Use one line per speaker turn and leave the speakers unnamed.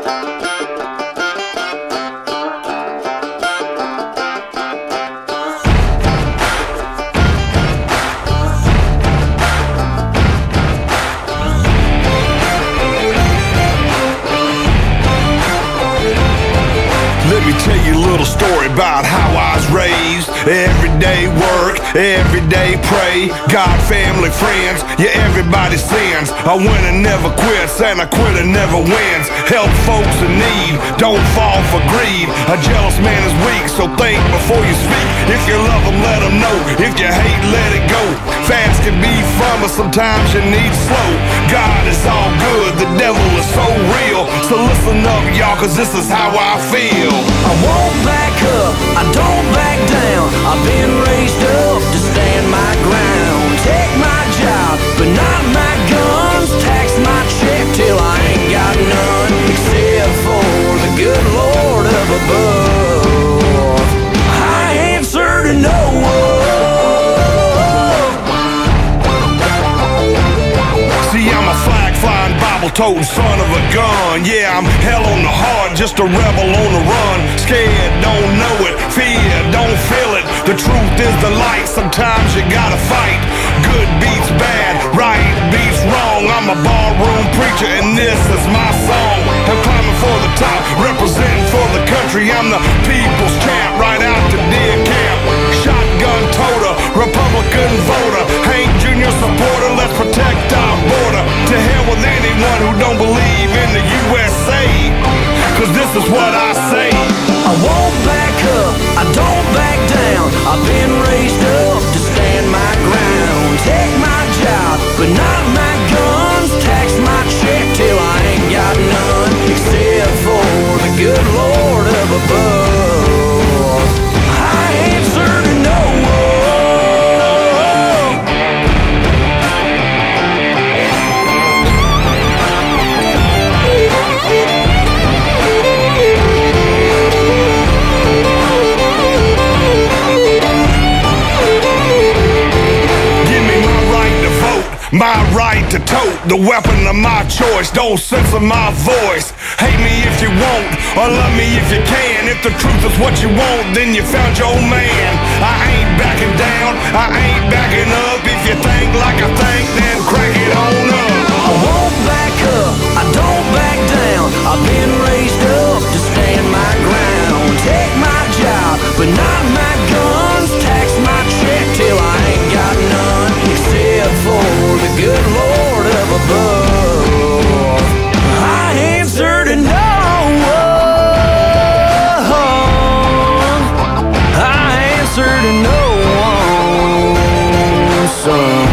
Let me tell you a little story about how I was raised. Everyday work, everyday pray. God, family, friends, yeah, everybody sins. A winner never quits and a quitter never wins. Help folks in need, don't fall for greed. A jealous man is weak, so think before you speak. If you love them, let them know. If you hate, let it go. Fast can be fun, but sometimes you need slow. God is all good, the devil is so real. So listen up, y'all, cause this is how I feel.
I won't back up, I don't back down. I've been raised up to stand my ground. Take my job, but not my guns. Tax my check till I ain't got none, except for the good Lord up above. I answer to no one.
See, I'm a flag-flying, Bible-toting son of a gun. Yeah, I'm hell on the heart, just a rebel on the run. Scared, don't know it, fear, don't feel it. The truth is the light, sometimes you gotta fight. Good beats bad, right beats wrong. I'm a ballroom preacher and this is my song. I'm climbing for the top, representing for the country. I'm the people's champ, right out to deer camp. Shotgun toter, Republican voter, Hank Jr. supporter, let's protect our border. To hell with anyone who don't believe in the USA, cause this is what I say.
I won't back up, I don't back down. I've been raised up to stand my ground. Take my job, but not my guns. Tax my check till I ain't got none, except for the good Lord up above. I answer to no one.
My right to tote, the weapon of my choice. Don't censor my voice. Hate me if you won't, or love me if you can. If the truth is what you want, then you found your man. I ain't backing down, I ain't backing up. If you think like I think, then crank it on up.
I won't back up, I don't back down. I've been raised up to stand my ground. Take my job, but not my guns. Tax my check till I ain't got none, except for the good Lord up above. I answer to no one. I answer to no one, son.